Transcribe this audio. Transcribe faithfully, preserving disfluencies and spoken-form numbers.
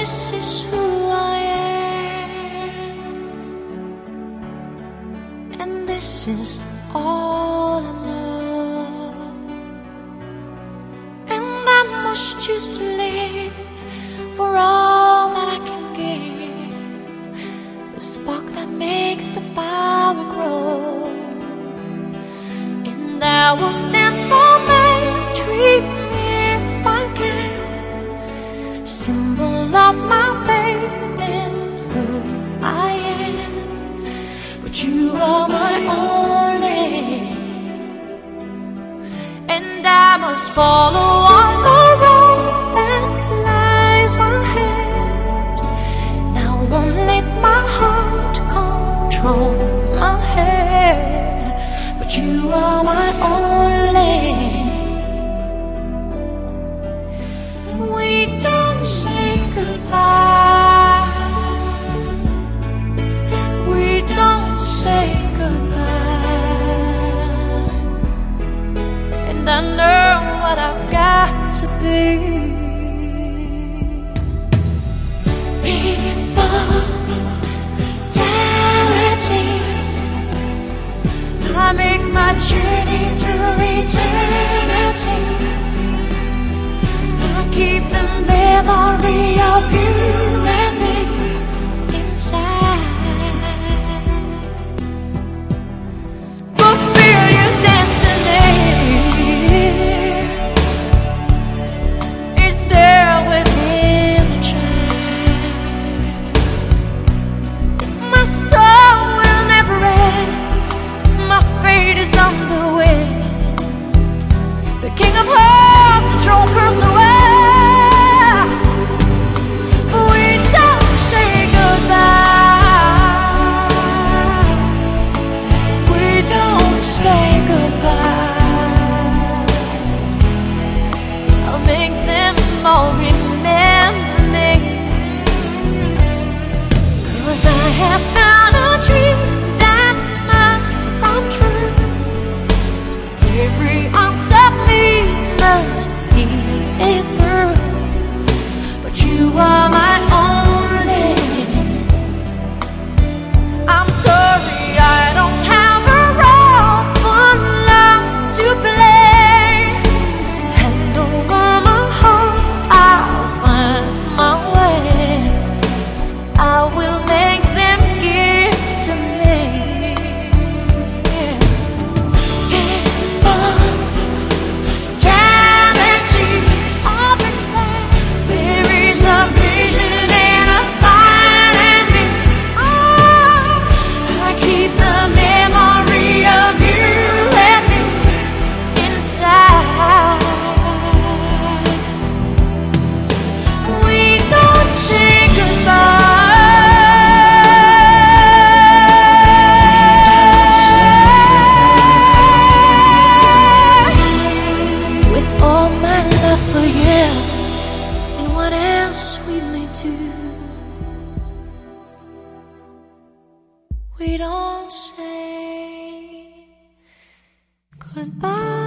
this is who I am, and this is all I know. And I must choose to live for all that I can give, the spark that makes the power grow. And I will stand for my dream if I can, symbol of my faith in who I am. But you are my only, and I must follow on the road that lies ahead. And I won't let my heart control my head. But you are my only. We don't say goodbye. We don't say goodbye. And I know what I've got to be. Immortality. I make my journey through eternity. I keep the memory of you and me inside. Fulfill your destiny is there within the child. My storm will never end. My fate is on the wind. The King of Hearts, the throne curse away. We don't say goodbye. We don't say goodbye. I'll make them all remember me, 'cause I have found a dream that must come true. Every ounce of me must see it through. But you are my only. I'm sorry I don't have a role for love to play. Hand over my heart, I'll find my way. I will make them give to me. Immortality, up and down. There is a vision and a fire in me. Oh, I keep the memory of you and me inside. We don't say goodbye. With all my love for you and what else we may do, we don't say goodbye.